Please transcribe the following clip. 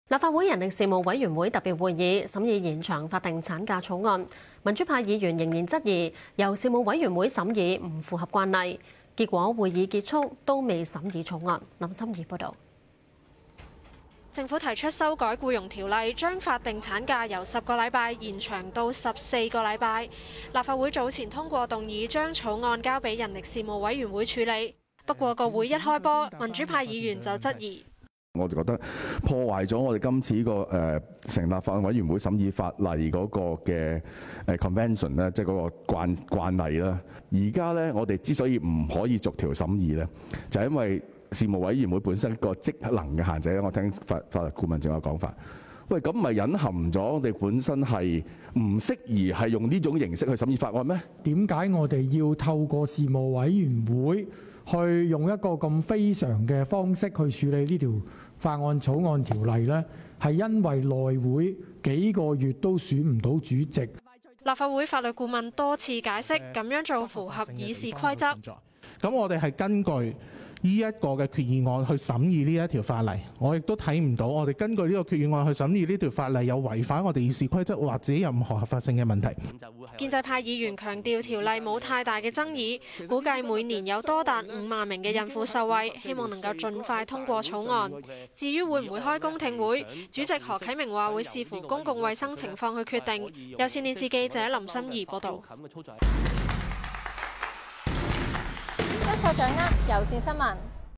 立法會人力事務委員會特別會議審議延長法定產假草案，民主派議員仍然質疑由事務委員會審議唔符合慣例，結果會議結束都未審議草案。林心怡報導。 政府提出修改僱傭條例，將法定產假由10個禮拜延長到14個禮拜。立法會早前通過動議，將草案交俾人力事務委員會處理。不過個會一開波，民主派議員就質疑。 我就覺得破壞咗我哋今次呢個成立法案委員會審議法例嗰個嘅convention 咧，即係嗰個慣例啦。而家咧，我哋之所以唔可以逐條審議咧，就係因為事務委員會本身個職能嘅限制咧。我聽法律顧問仲有講法，喂，咁咪隱含咗我哋本身係唔適宜係用呢種形式去審議法案咩？ 點解我哋要透過事務委員會去用一個咁非常嘅方式去處理呢條法案草案條例呢？係因為內會幾個月都選唔到主席。 立法會法律顧問多次解釋，咁樣做符合議事規則。 咁我哋係根據呢一個嘅決議案去審議呢一條法例，我亦都睇唔到我哋根據呢個決議案去審議呢條法例有違反我哋議事規則或者任何合法性嘅問題。 建制派議員強調條例冇太大嘅爭議，估計每年有多達5萬名嘅孕婦受惠，希望能夠盡快通過草案。至於會唔會開公聽會，主席何啟明話會視乎公共衛生情況去決定。有線電視記者林心怡報導。 一手掌握有線新聞。